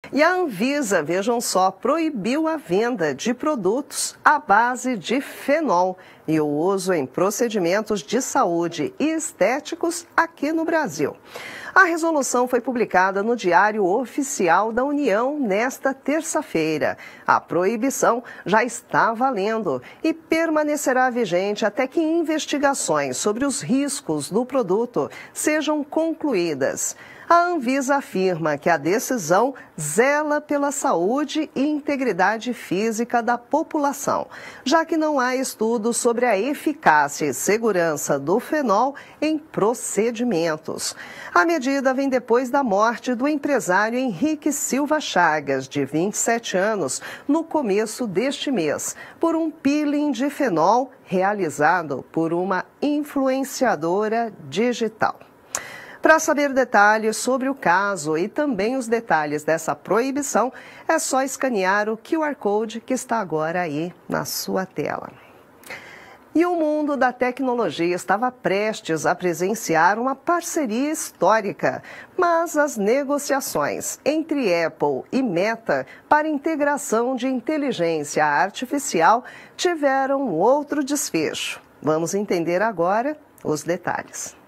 E a Anvisa, vejam só, proibiu a venda de produtos à base de fenol e o uso em procedimentos de saúde e estéticos aqui no Brasil. A resolução foi publicada no Diário Oficial da União nesta terça-feira. A proibição já está valendo e permanecerá vigente até que investigações sobre os riscos do produto sejam concluídas. A Anvisa afirma que a decisão zela pela saúde e integridade física da população, já que não há estudos sobre a eficácia e segurança do fenol em procedimentos. A medida vem depois da morte do empresário Henrique Silva Chagas, de 27 anos, no começo deste mês, por um peeling de fenol realizado por uma influenciadora digital. Para saber detalhes sobre o caso e também os detalhes dessa proibição, é só escanear o QR Code que está agora aí na sua tela. E o mundo da tecnologia estava prestes a presenciar uma parceria histórica, mas as negociações entre Apple e Meta para integração de inteligência artificial tiveram outro desfecho. Vamos entender agora os detalhes.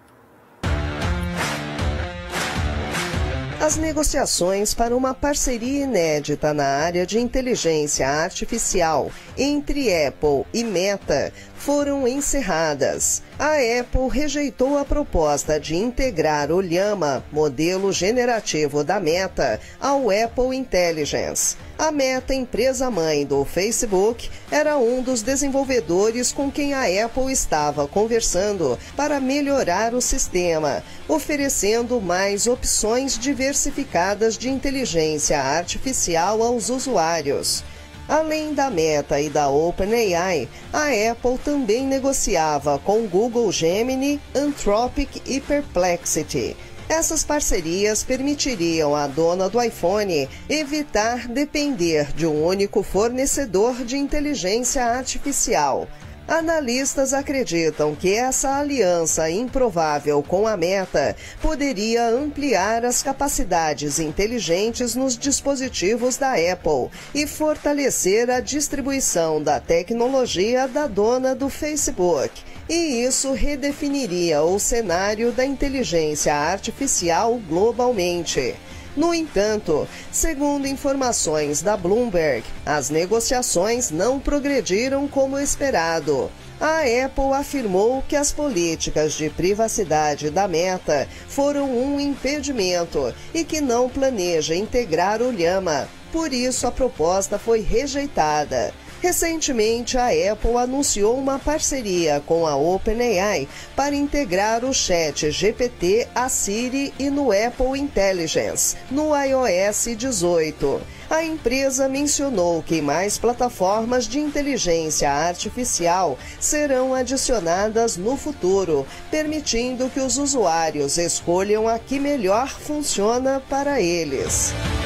As negociações para uma parceria inédita na área de inteligência artificial entre Apple e Meta foram encerradas. A Apple rejeitou a proposta de integrar o Llama, modelo generativo da Meta, ao Apple Intelligence. A Meta, empresa-mãe do Facebook, era um dos desenvolvedores com quem a Apple estava conversando para melhorar o sistema, oferecendo mais opções diversificadas de inteligência artificial aos usuários. Além da Meta e da OpenAI, a Apple também negociava com Google Gemini, Anthropic e Perplexity. Essas parcerias permitiriam à dona do iPhone evitar depender de um único fornecedor de inteligência artificial. Analistas acreditam que essa aliança improvável com a Meta poderia ampliar as capacidades inteligentes nos dispositivos da Apple e fortalecer a distribuição da tecnologia da dona do Facebook. E isso redefiniria o cenário da inteligência artificial globalmente. No entanto, segundo informações da Bloomberg, as negociações não progrediram como esperado. A Apple afirmou que as políticas de privacidade da Meta foram um impedimento e que não planeja integrar o Llama. Por isso, a proposta foi rejeitada. Recentemente, a Apple anunciou uma parceria com a OpenAI para integrar o chat GPT a Siri e no Apple Intelligence, no iOS 18. A empresa mencionou que mais plataformas de inteligência artificial serão adicionadas no futuro, permitindo que os usuários escolham a que melhor funciona para eles.